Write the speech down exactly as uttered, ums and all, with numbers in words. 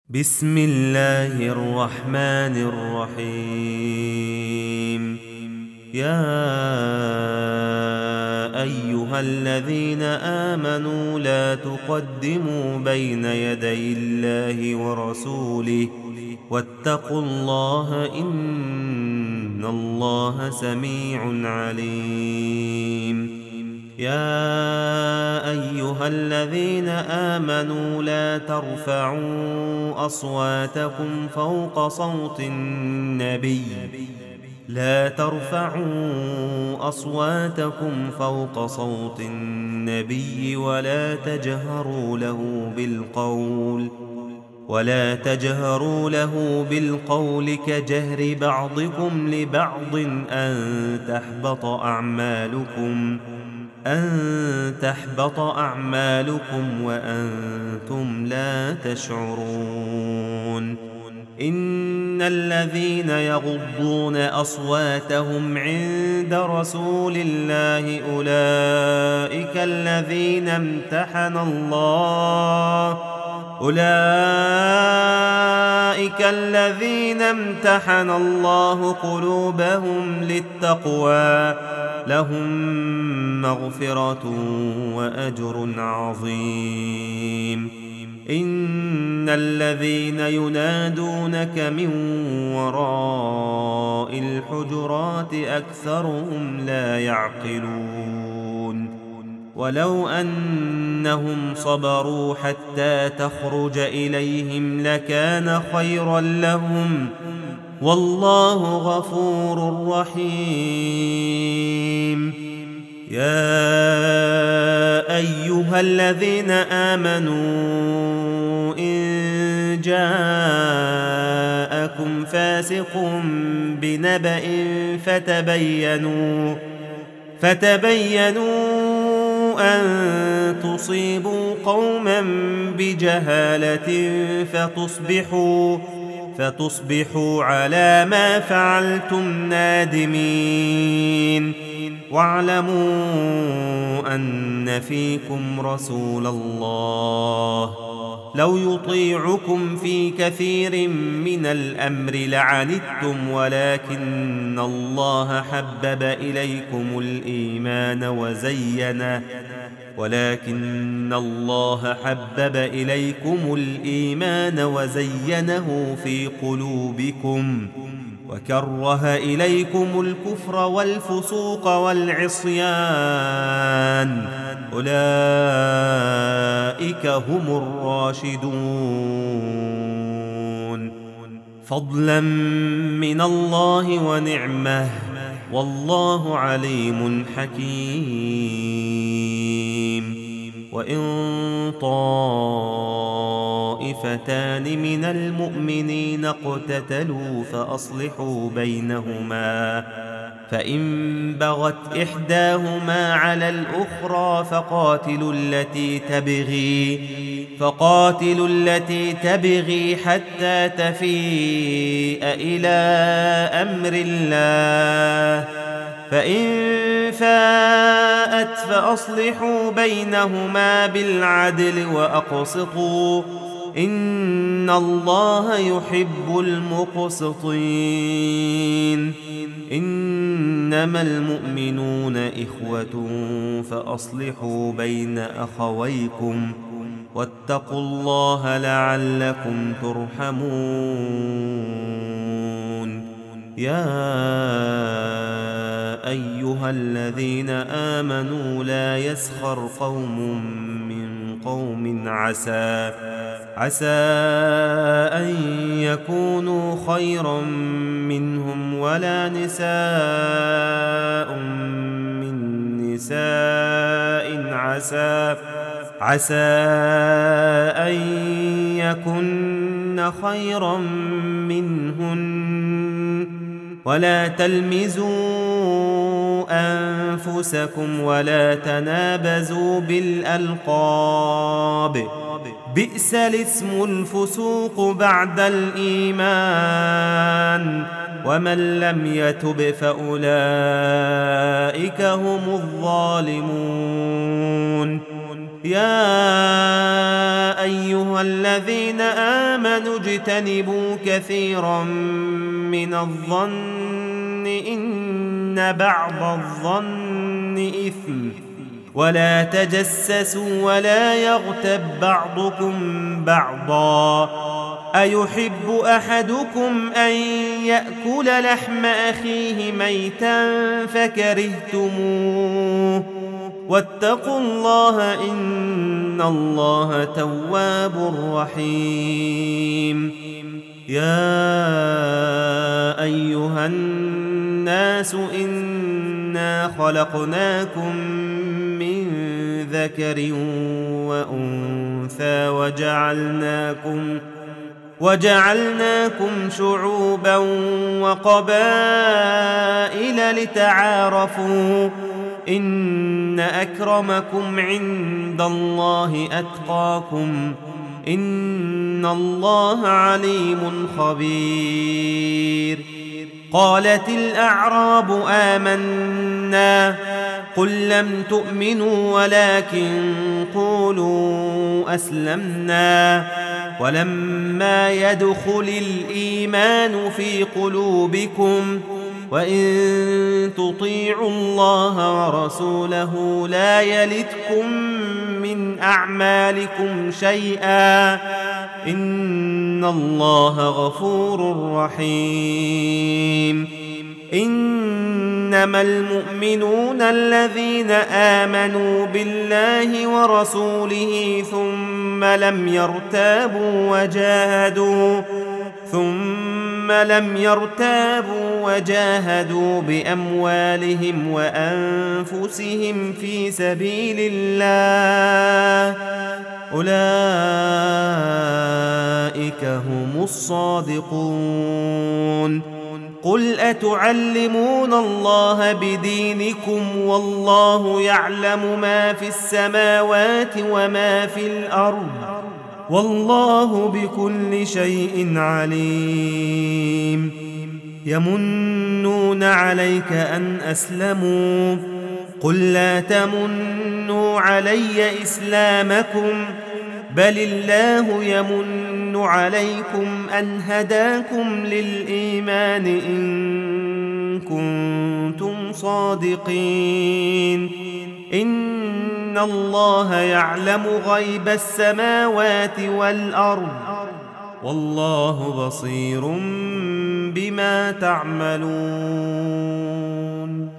بسم الله الرحمن الرحيم. يا أيها الذين آمنوا لا تقدموا بين يدي الله ورسوله واتقوا الله إن الله سميع عليم. يا أيها الذين آمنوا لا ترفعوا أصواتكم فوق صوت النبي لا ترفعوا أصواتكم فوق صوت النبي ولا تجهروا له بالقول ولا تجهروا له بالقول كجهر بعضكم لبعض أن تحبط أعمالكم أن تحبط أعمالكم وأنتم لا تشعرون. إن الذين يغضون أصواتهم عند رسول الله أولئك الذين امتحن الله أولئك الذين امتحن الله قلوبهم للتقوى لهم مغفرة وأجر عظيم. إن الذين ينادونك من وراء الحجرات أكثرهم لا يعقلون. ولو أنهم صبروا حتى تخرج إليهم لكان خيرا لهم والله غفور رحيم. يا أيها الذين آمنوا إن جاءكم فاسق بنبأ فتبينوا فتبينوا أن تصيبوا قوما بجهالة فتصبحوا فتصبحوا على ما فعلتم نادمين. واعلموا أن فيكم رسول الله لو يطيعكم في كثير من الأمر لعنتم ولكن الله حبب إليكم الإيمان وزينه ولكن الله حبب إليكم الإيمان وزينه في قلوبكم وكره إليكم الكفر والفسوق والعصيان أولئك هم الراشدون فضلا من الله ونعمه والله عليم حكيم. وإن طائفتان من المؤمنين اقتتلوا فأصلحوا بينهما فإن بغت إحداهما على الأخرى فقاتلوا التي تبغي فقاتلوا التي تبغي حتى تفيء إلى أمر الله فإن فاءت فأصلحوا بينهما بالعدل وأقسطوا إن الله يحب المقسطين. إنما المؤمنون إخوة فأصلحوا بين أخويكم واتقوا الله لعلكم ترحمون. يا أيها الذين آمنوا لا يسخر قوم من قوم عسى عسى أن يكونوا خيرا منهم ولا نساء من نساء عسى عسى أن يكن خيرا منهن ولا تلمزوا أنفسكم ولا تنابزوا بالألقاب بئس الاسم الفسوق بعد الإيمان ومن لم يتب فأولئك هم الظالمون. يا أيها الذين آمنوا اجتنبوا كثيرا من الظن إن بعض الظن إثم ولا تجسسوا ولا يغتب بعضكم بعضا أيحب أحدكم أن يأكل لحم أخيه ميتا فكرهتموه واتقوا الله إن الله تواب رحيم يا أيها الناس إنا خلقناكم من ذكر وأنثى وجعلناكم وجعلناكم شعوبا وقبائل لتعارفوا إن أكرمكم عند الله أتقاكم إن الله عليم خبير قالت الأعراب آمنا قل لم تؤمنوا ولكن قولوا أسلمنا ولما يدخل الإيمان في قلوبكم وإن تطيعوا الله ورسوله لا يلتكم من أعمالكم شيئا إن الله غفور رحيم إنما المؤمنون الذين آمنوا بالله ورسوله ثم لم يرتابوا وجاهدوا ثم لم يرتابوا وجاهدوا بأموالهم وأنفسهم في سبيل الله أولئك هم الصادقون قل أتعلمون الله بدينكم والله يعلم ما في السماوات وما في الأرض والله بكل شيء عليم يمنون عليك أن أسلموا قل لا تمنوا علي إسلامكم بل الله يمن عليكم أن هداكم للإيمان إن كنتم صادقين إن الله يعلم غيب السماوات والأرض والله بصير بما تعملون